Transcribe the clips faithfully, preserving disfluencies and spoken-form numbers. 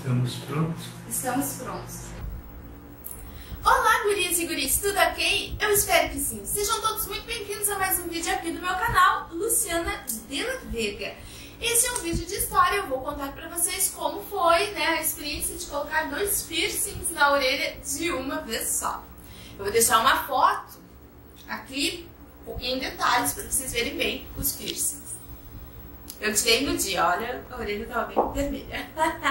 Estamos prontos? Estamos prontos. Olá, gurias e guris, tudo ok? Eu espero que sim. Sejam todos muito bem-vindos a mais um vídeo aqui do meu canal, Luciana de la Vega. Esse é um vídeo de história, eu vou contar pra vocês como foi, né, a experiência de colocar dois piercings na orelha de uma vez só. Eu vou deixar uma foto aqui em detalhes para vocês verem bem os piercings. Eu tirei no dia, olha, a orelha estava bem vermelha.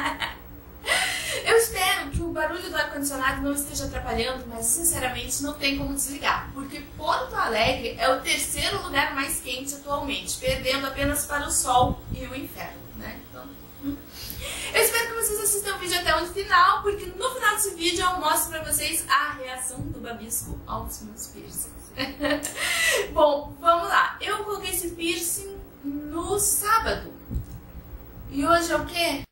Eu espero que o barulho do ar-condicionado não esteja atrapalhando, mas sinceramente não tem como desligar, porque Porto Alegre é o terceiro lugar mais quente atualmente, perdendo apenas para o sol e o inferno, né? Então, hum. Eu espero que vocês assistam o vídeo até o final, porque no final desse vídeo eu mostro pra vocês a reação do Babisco aos meus piercings. Bom, vamos lá. Eu coloquei esse piercing no sábado. E hoje é o quê?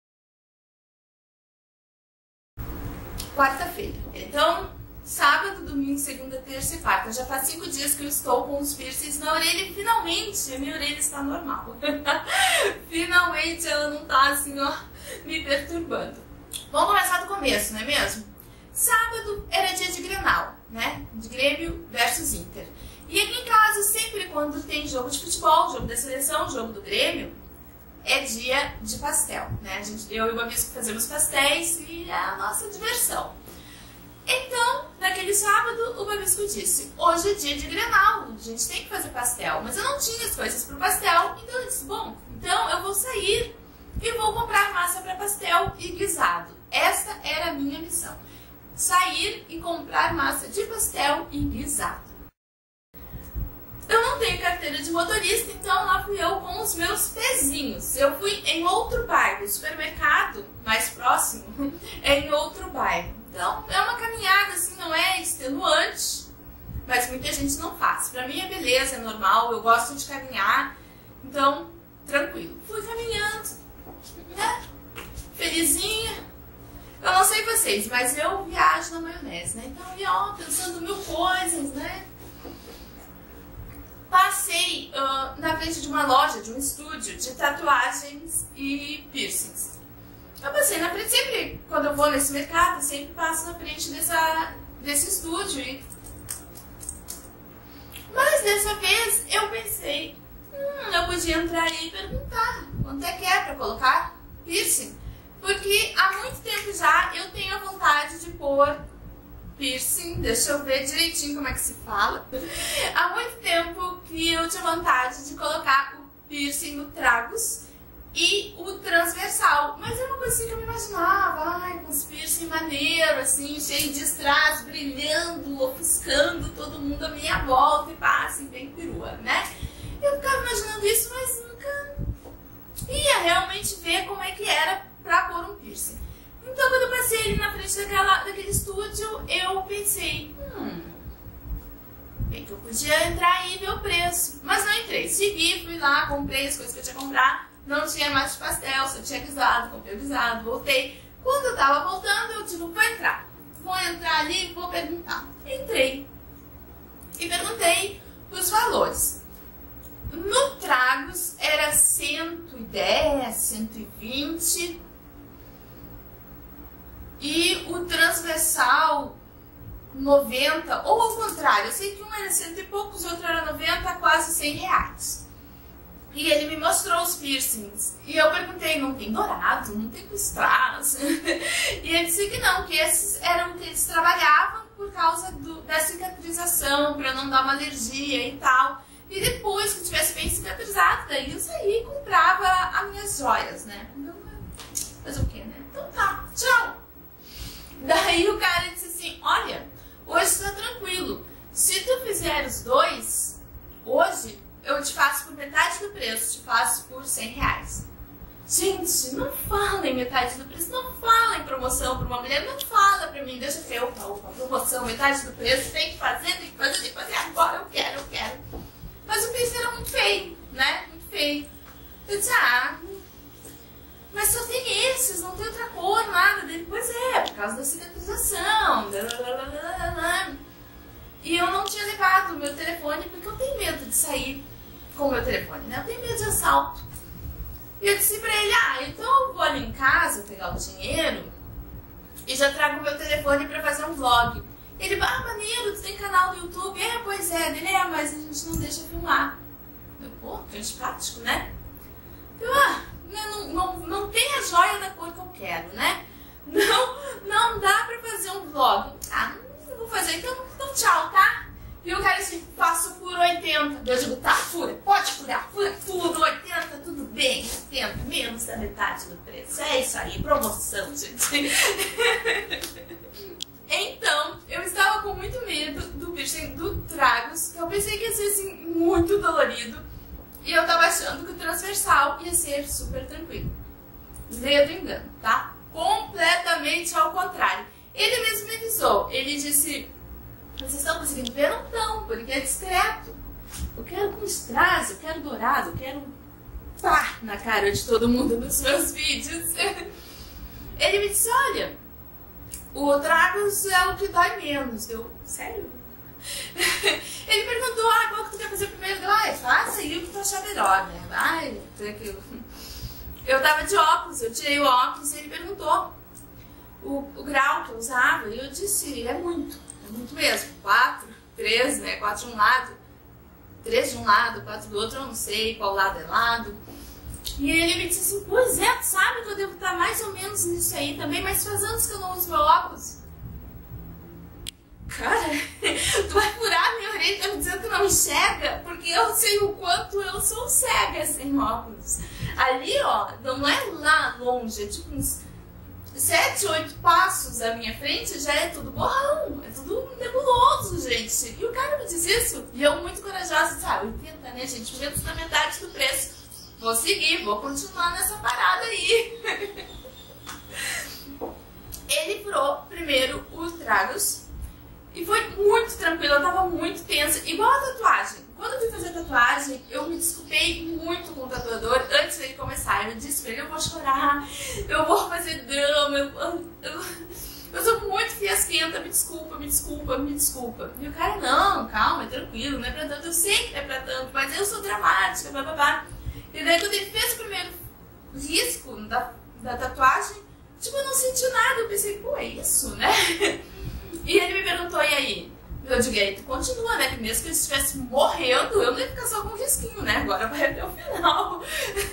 Quarta-feira. Então, sábado, domingo, segunda, terça e quarta. Já faz cinco dias que eu estou com os piercings na orelha e finalmente a minha orelha está normal. Finalmente ela não tá assim, ó, me perturbando. Vamos começar do começo, não é mesmo? Sábado era dia de Grenal, né? De Grêmio versus Inter. E aqui em casa, sempre quando tem jogo de futebol, jogo da seleção, jogo do Grêmio, é dia de pastel, né? A gente, eu e o Babisco fazemos pastéis e é a nossa diversão. Então, naquele sábado, o Babisco disse, hoje é dia de Grenal, a gente tem que fazer pastel. Mas eu não tinha as coisas para o pastel, então eu disse, bom, então eu vou sair e vou comprar massa para pastel e guisado. Esta era a minha missão, sair e comprar massa de pastel e guisado. Eu não tenho carteira de motorista, então lá fui eu com os meus pezinhos. Eu fui em outro bairro, o supermercado mais próximo é em outro bairro. Então é uma caminhada assim, não é extenuante, mas muita gente não faz. Pra mim é beleza, é normal, eu gosto de caminhar, então tranquilo. Fui caminhando, né? Felizinha. Eu não sei vocês, mas eu viajo na maionese, né? Então eu ia ó, pensando mil coisas, né? Passei uh, na frente de uma loja, de um estúdio de tatuagens e piercings. Eu passei na frente, sempre quando eu vou nesse mercado, eu sempre passo na frente dessa, desse estúdio. E... Mas dessa vez eu pensei, hum, eu podia entrar aí e perguntar quanto é que é para colocar piercing. Porque há muito tempo já eu tenho a vontade de pôr piercing, deixa eu ver direitinho como é que se fala. Há muito tempo que eu tinha vontade de colocar o piercing no tragus e o transversal. Mas é uma coisa assim que eu me imaginava, ai, com os piercing maneiro, assim, cheio de strass, brilhando, ofuscando todo mundo à minha volta e pá, assim, bem perua, né? Eu ficava imaginando isso, mas nunca ia realmente ver como é que era pra pôr um piercing. Então, quando eu passei ali na frente daquela, daquele estúdio, eu pensei, hum, bem que eu podia entrar aí e ver o preço. Mas não entrei. Segui, fui lá, comprei as coisas que eu tinha que comprar. Não tinha mais de pastel, só tinha guisado, comprei o guisado, voltei. Quando eu tava voltando, eu digo, vou entrar. Vou entrar ali e vou perguntar. Entrei. E perguntei os valores. No Tragus era cento e dez, cento e vinte. E o transversal, noventa, ou ao contrário, eu sei que um era cento e poucos, o outro era noventa, quase cem reais. E ele me mostrou os piercings. E eu perguntei, não tem dourado, não tem strass? E ele disse que não, que esses eram que eles trabalhavam por causa do, da cicatrização, para não dar uma alergia e tal. E depois que tivesse bem cicatrizado, daí eu saí e comprava as minhas joias, né? Então, fazer o quê, né? Então tá, tchau! Daí o cara disse assim, olha, hoje tá tranquilo, se tu fizer os dois, hoje eu te faço por metade do preço, te faço por cem reais. Gente, não fala em metade do preço, não fala em promoção para uma mulher, não fala pra mim, deixa eu ver, opa, opa, promoção, metade do preço, tem que fazer, tem que fazer, tem que fazer agora, eu quero, eu quero. Mas o preço era muito feio, né, muito feio. Eu disse, ah... mas só tem esses, não tem outra cor, nada dele. Pois é, por causa da cicatrização. E eu não tinha levado o meu telefone porque eu tenho medo de sair com o meu telefone, né? Eu tenho medo de assalto. E eu disse pra ele, ah, então eu vou ali em casa pegar o dinheiro e já trago o meu telefone pra fazer um vlog. Ele, ah, maneiro, tu tem canal no YouTube? É, pois é. Ele, é, mas a gente não deixa filmar. Eu, pô, que antipático, né? Eu, ah, não, não, não tem a joia da cor que eu quero, né? Não, não dá pra fazer um vlog. Ah, não vou fazer, então, então tchau, tá? E o cara assim, faço por oitenta. Eu digo, tá, fura, pode furar, fura tudo, oitenta, tudo bem, oitenta, menos da metade do preço. É isso aí, promoção, gente. Então, eu estava com muito medo do piercing do tragus, que eu pensei que ia ser assim, muito dolorido. E eu tava achando que o transversal ia ser super tranquilo. Veio do engano, tá? Completamente ao contrário. Ele mesmo me avisou, ele disse... Vocês estão conseguindo ver? Não estão, porque é discreto. Eu quero com strass, eu quero dourado, eu quero pá na cara de todo mundo nos meus vídeos. Ele me disse, olha, o tragus é o que dói menos. Eu, sério? Ele perguntou, ah, qual que tu quer fazer primeiro? Eu, ah, faça aí o que tu achar melhor, né? Ai, eu tava de óculos, eu tirei o óculos e ele perguntou o, o grau que eu usava e eu disse, é muito. Muito mesmo, quatro, três, né? Quatro de um lado, três de um lado, quatro do outro, eu não sei qual lado é lado. E ele me disse assim, pois é, tu sabe que eu devo estar mais ou menos nisso aí também, mas faz anos que eu não uso meu óculos. Cara, tu vai furar minha orelha me dizendo que não enxerga? Porque eu sei o quanto eu sou cega sem óculos. Ali, ó, não é lá longe, é tipo uns sete, oito passos à minha frente, já é tudo borrão, é tudo nebuloso, gente. E o cara me diz isso, e eu muito corajosa, sabe, oitenta, né, gente, menos da metade do preço. Vou seguir, vou continuar nessa parada aí. Ele furou primeiro o tragus e foi muito tranquilo, eu tava muito tensa, igual a tatuagem. Quando eu fui fazer a tatuagem, eu me desculpei muito com o tatuador antes dele começar. Eu disse pra ele, eu vou chorar, eu vou fazer drama, eu, eu, eu, eu sou muito fiasquenta, me desculpa, me desculpa, me desculpa. E o cara, não, calma, é tranquilo, não é pra tanto, eu sei que não é pra tanto, mas eu sou dramática, bababá. E daí quando ele fez o primeiro risco da, da tatuagem, tipo, eu não senti nada, eu pensei, pô, é isso, né? E ele me perguntou, e aí? Eu digo, aí tu continua, né? Que mesmo que ele estivesse morrendo, eu não ia ficar só com um risquinho, né? Agora vai até o final.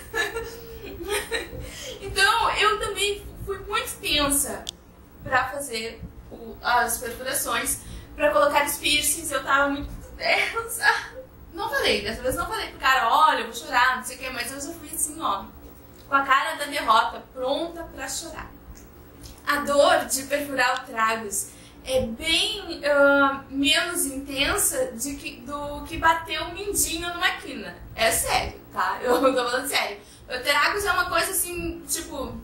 Então, eu também fui muito tensa pra fazer o, as perfurações, pra colocar os piercings. Eu tava muito tensa. Não falei, dessa vez não falei pro cara, olha, eu vou chorar, não sei o que, mas eu já fui assim, ó, com a cara da derrota, pronta pra chorar. A dor de perfurar o tragus é bem uh, menos intensa de que, do que bater um mindinho numa quina. É sério, tá? Eu tô falando sério. O tragus é uma coisa assim, tipo...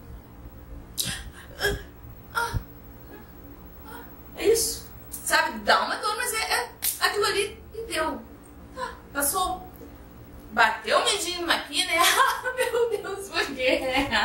É isso. Sabe? Dá uma dor, mas é, é aquilo ali e deu. Tá, passou. Bateu o mindinho numa quina e... Ah, meu Deus, por quê?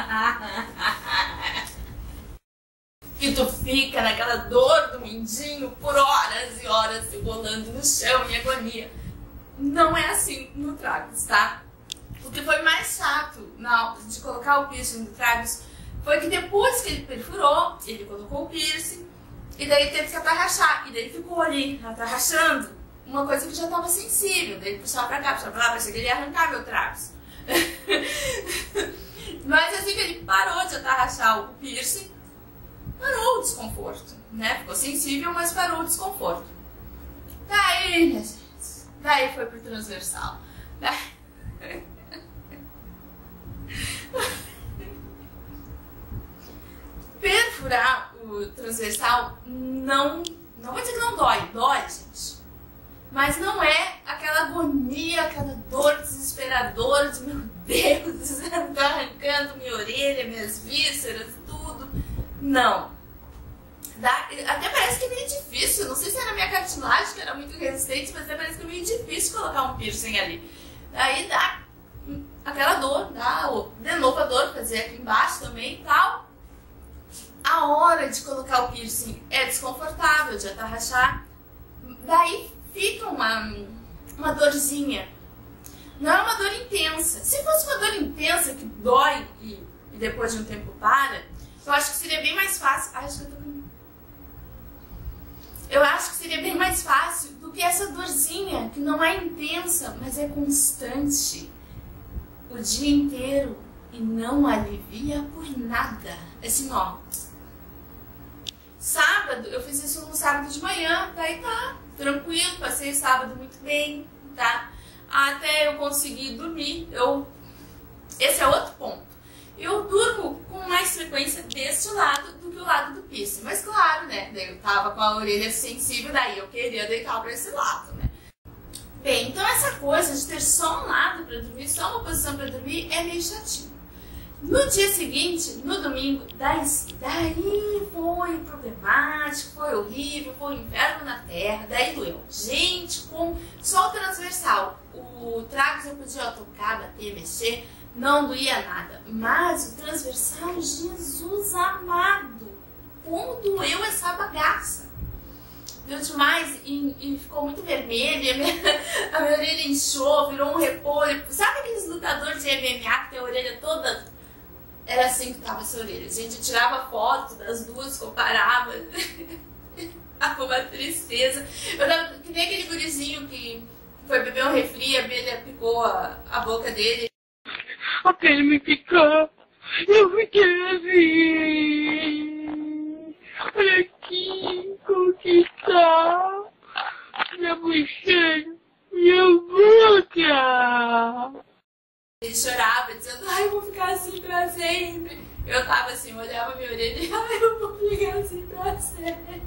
E tu fica naquela dor do mindinho por horas e horas se rolando no chão em agonia. Não é assim no tragus, tá? O que foi mais chato na, de colocar o piercing no tragus foi que depois que ele perfurou, ele colocou o piercing e daí teve que atarrachar. E daí ficou ali, atarrachando, uma coisa que já estava sensível. Daí ele puxava pra cá, puxava pra lá, parecia que ele ia arrancar meu tragus. Mas assim que ele parou de atarrachar o piercing, parou o desconforto, né? Ficou sensível, mas parou o desconforto. Daí, minha gente, daí foi pro transversal. Daí... Perfurar o transversal não, não vou dizer que não dói, dói, gente. Mas não é aquela agonia, aquela dor desesperadora de, meu Deus, tá arrancando minha orelha, minhas vísceras, tudo. Não. Dá, até parece que é meio difícil, não sei se era a minha cartilagem que era muito resistente, mas até parece que é meio difícil colocar um piercing ali. Daí dá aquela dor, dá de novo a dor, fazer aqui embaixo também e tal. A hora de colocar o piercing é desconfortável, de atarrachar. Daí fica uma, uma dorzinha. Não é uma dor intensa. Se fosse uma dor intensa que dói e, e depois de um tempo para, eu acho que seria bem mais fácil. Ai, acho que eu tô com... Eu acho que seria bem mais fácil do que essa dorzinha, que não é intensa, mas é constante o dia inteiro e não alivia por nada. Assim, ó. Sábado, eu fiz isso no sábado de manhã, daí tá, tranquilo, passei o sábado muito bem, tá? Até eu conseguir dormir. Eu... Esse é outro ponto. Eu durmo com mais frequência deste lado do que o lado do piercing. Mas claro, né? Daí eu tava com a orelha sensível, daí eu queria deitar pra esse lado, né? Bem, então essa coisa de ter só um lado pra dormir, só uma posição pra dormir, é meio chatinho. No dia seguinte, no domingo, daí, daí foi problemático, foi horrível, foi um inferno na terra, daí doeu. Gente, com só o transversal, o tragus eu podia tocar, bater, mexer, não doía nada. Mas o transversal, Jesus amado, como doeu essa bagaça. Deu demais e, e ficou muito vermelha, a minha, a minha orelha inchou, virou um repolho. Sabe aqueles lutadores de M M A que tem a orelha toda... Era assim que tava essa orelha. Gente, eu tirava foto das duas, comparava. Tava uma tristeza. Eu tava que nem aquele gurizinho que foi beber um refri, a abelha picou a, a boca dele. A pele me picou. Eu fiquei assim. Olha aqui como que tá. Minha bochecha. Minha boca. Ele chorava, dizendo, ai, eu vou ficar assim pra sempre. Eu tava assim, olhava minha orelha e ai, eu vou ficar assim pra sempre.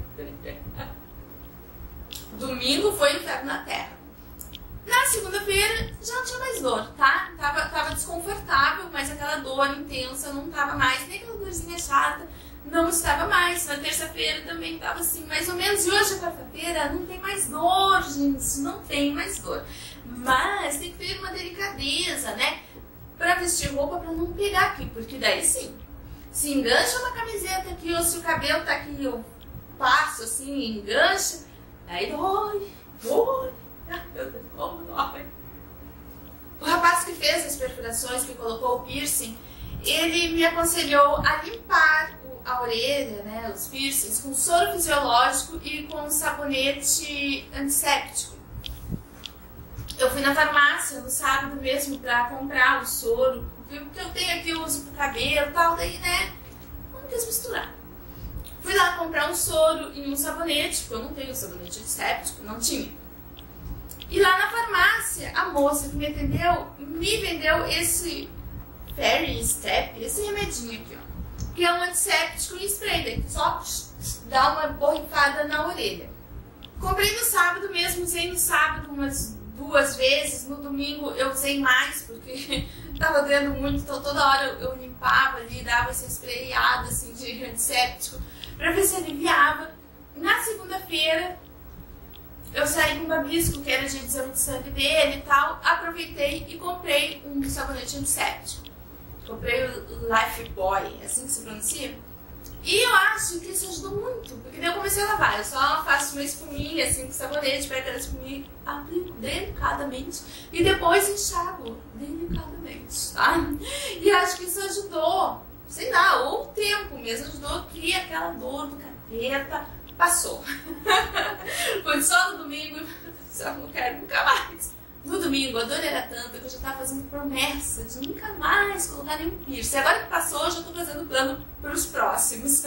Domingo foi inferno na terra. Na segunda-feira já não tinha mais dor, tá? Tava, tava desconfortável, mas aquela dor intensa não tava mais, nem aquela dorzinha chata não estava mais. Na terça-feira também tava assim, mais ou menos. E hoje, quarta-feira, não tem mais dor, gente, não tem mais dor. Mas tem que ter uma delicadeza, né? Pra vestir roupa pra não pegar aqui, porque daí sim, se engancha uma camiseta aqui, ou se o cabelo tá aqui, eu passo assim, engancha, daí dói, dói, meu Deus, como dói. O rapaz que fez as perfurações, que colocou o piercing, ele me aconselhou a limpar a orelha, né, os piercings, com soro fisiológico e com sabonete antisséptico. Eu fui na farmácia no sábado mesmo pra comprar o soro, porque o que eu tenho aqui eu uso pro cabelo e tal, daí, né, não quis misturar. Fui lá comprar um soro e um sabonete, porque eu não tenho sabonete antisséptico, não tinha. E lá na farmácia, a moça que me atendeu, me vendeu esse Fairy Step, esse remedinho aqui, ó, que é um antisséptico em spray, daí só dá uma borrifada na orelha. Comprei no sábado mesmo, usei no sábado umas duas vezes, no domingo eu usei mais, porque tava doendo muito, então toda hora eu, eu limpava ali, dava esse sprayado assim de antisséptico, pra ver se aliviava. Na segunda-feira, eu saí com o Babisco, que era de exame de sangue dele e tal, aproveitei e comprei um sabonete antisséptico. Comprei o Life Boy, é assim que se pronuncia? E eu acho que isso ajudou muito, porque daí eu comecei a lavar. Eu só faço uma espuminha assim com sabonete, pego aquela espuminha, aplico delicadamente e depois enxago delicadamente, tá? E acho que isso ajudou, sei lá, ou o tempo mesmo ajudou, que aquela dor do capeta passou. Foi só no domingo, só não quero nunca mais. No domingo a dor era tanta que eu já estava fazendo promessa de nunca mais colocar nenhum piercing. Agora que passou, eu já estou fazendo plano para os próximos.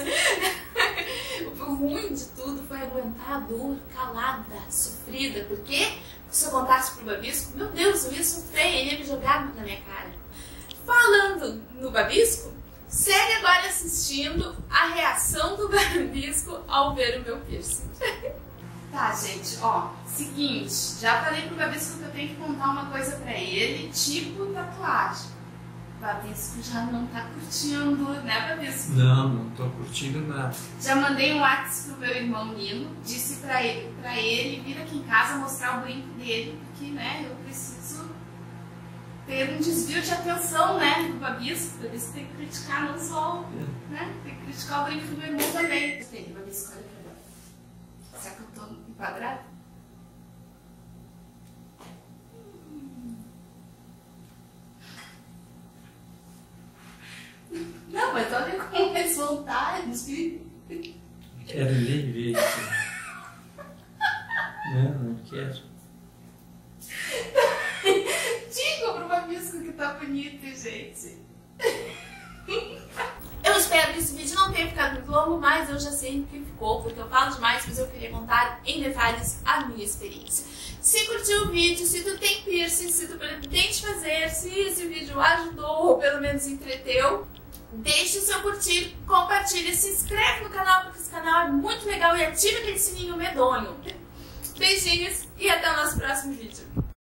O ruim de tudo foi aguentar a dor calada, sofrida. Porque se eu contasse pro Babisco, meu Deus, eu ia sofrer, ele ia me jogar na minha cara. Falando no Babisco, segue agora assistindo a reação do Babisco ao ver o meu piercing. Tá, gente, ó, seguinte, já falei pro Babisco que eu tenho que contar uma coisa pra ele, tipo tatuagem. O Babisco já não tá curtindo, né, Babisco? Não, não tô curtindo nada. Já mandei um WhatsApp pro meu irmão Nino, disse pra ele, pra ele vir aqui em casa mostrar o brinco dele, porque, né, eu preciso ter um desvio de atenção, né, do Babisco. O Babisco tem que criticar não só, é. né, tem que criticar o brinco do meu irmão também. Tem, Babisco, olha pra mim. Será que eu tô enquadrada? mentir. Quero nem ver isso. Não, não quero. Diga pro Babisco que tá bonito, gente. Eu espero que esse vídeo não tenha ficado muito longo, mas eu já sei que ficou, porque eu falo demais, mas eu queria contar em detalhes a minha experiência. Se curtiu o vídeo, se tu tem piercing, se tu pretende fazer, se esse vídeo ajudou ou pelo menos entreteu, deixe o seu curtir, compartilha, se inscreve no canal, porque esse canal é muito legal, e ativa aquele sininho medonho. Beijinhos e até o nosso próximo vídeo.